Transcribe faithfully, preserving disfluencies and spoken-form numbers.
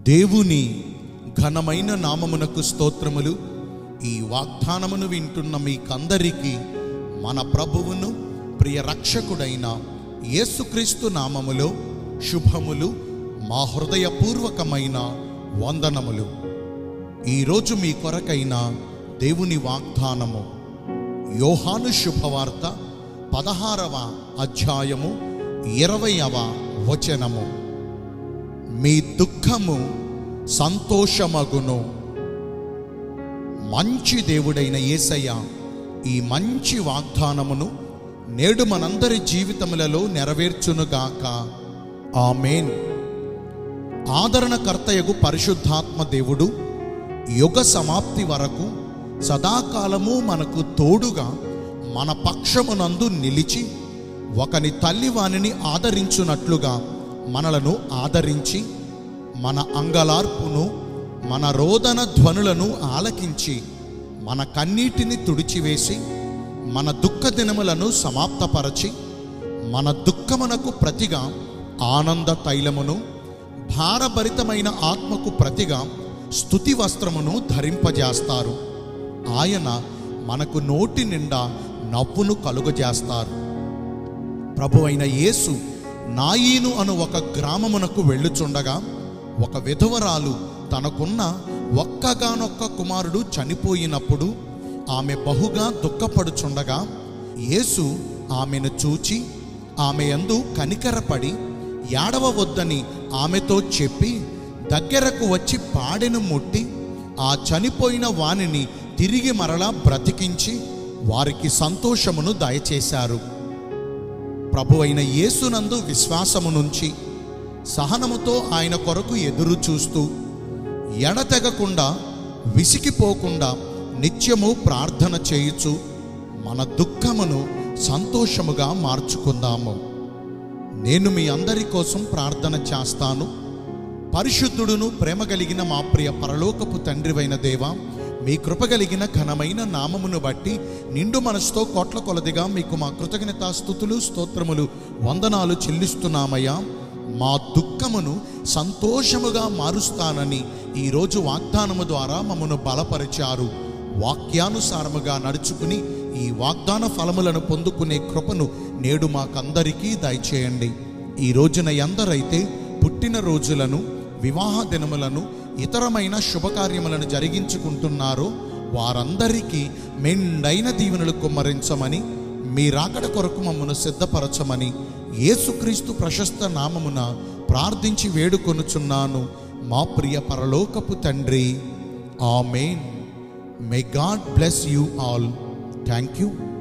దేవుని ఘనమైన నామమునకు స్తోత్రములు. ఈ వాగ్దానమును వింటున్న మీకందరికీ మన ప్రభువును ప్రియ రక్షకుడైన యేసుక్రీస్తు నామములో శుభములు, మా హృదయపూర్వకమైన వందనములు. ఈరోజు మీ కొరకైన దేవుని వాగ్దానము యోహాను శుభవార్త పదహారవ అధ్యాయము ఇరవైవ వచనము. మీ దుఃఖము సంతోషమగును. మంచి దేవుడైన యేసయ్య ఈ మంచి వాగ్దానమును నేడు మనందరి జీవితములలో నెరవేర్చునుగాక. ఆమేన్. ఆదరణకర్తయగు పరిశుద్ధాత్మ దేవుడు యుగ సమాప్తి వరకు సదాకాలము మనకు తోడుగా మన పక్షమునందు నిలిచి ఒకని తల్లి వానిని ఆదరించునట్లుగా మనలను ఆదరించి మన అంగలార్పును, మన రోదన ధ్వనులను ఆలకించి మన కన్నీటిని తుడిచివేసి మన దుఃఖ దినములను సమాప్తపరచి మన దుఃఖమునకు ప్రతిగా ఆనంద తైలమును, భారభరితమైన ఆత్మకు ప్రతిగా స్తుతి వస్త్రమును ధరింపజేస్తారు. ఆయన మనకు నోటి నిండా నవ్వును కలుగజేస్తారు. ప్రభువైన యేసు నాయీను అను ఒక గ్రామమునకు వెళ్ళుచుండగా ఒక విధవరాలు తనకున్న ఒక్కగానొక్క కుమారుడు చనిపోయినప్పుడు ఆమె బహుగా దుఃఖపడుచుండగా యేసు ఆమెను చూచి ఆమె యందు కనికరపడి ఏడవవద్దని ఆమెతో చెప్పి దగ్గరకు వచ్చి పాడెను ముట్టి ఆ చనిపోయిన వానిని తిరిగి మరలా బ్రతికించి వారికి సంతోషమును దయచేశారు. ప్రభువైన యేసునందు విశ్వాసము నుంచి సహనముతో ఆయన కొరకు ఎదురు చూస్తూ ఎడతెగకుండా విసిగిపోకుండా నిత్యము ప్రార్థన చేయుచు మన దుఃఖమును సంతోషముగా మార్చుకుందాము. నేను మీ అందరి కోసం ప్రార్థన చేస్తాను. పరిశుద్ధుడును ప్రేమ కలిగిన మా ప్రియ పరలోకపు తండ్రివైన దేవా, మీ కృప కలిగిన ఘనమైన నామమును బట్టి నిండు మనసుతో కోట్ల కొలదిగా మీకు మా కృతజ్ఞతాస్తుతులు, స్తోత్రములు, వందనాలు చెల్లిస్తున్నామయ్యా. మా దుఃఖమును సంతోషముగా మారుస్తానని ఈరోజు వాగ్దానము ద్వారా మమ్మను బలపరిచారు. వాక్యానుసారముగా నడుచుకుని ఈ వాగ్దాన ఫలములను పొందుకునే కృపను నేడు మాకందరికీ దయచేయండి. ఈ రోజున ఎందరైతే పుట్టిన రోజులను, వివాహ దినములను, ఇతరమైన శుభకార్యములను జరిగించుకుంటున్నారో వారందరికీ మెండైన దీవెనలు కుమ్మరించమని, మీ రాకడ కొరకు మమ్మను సిద్ధపరచమని యేసుక్రీస్తు ప్రశస్త నామమున ప్రార్థించి వేడుకొనుచున్నాను మా ప్రియ పరలోకపు తండ్రి. ఆమేన్. May God bless you all. Thank you.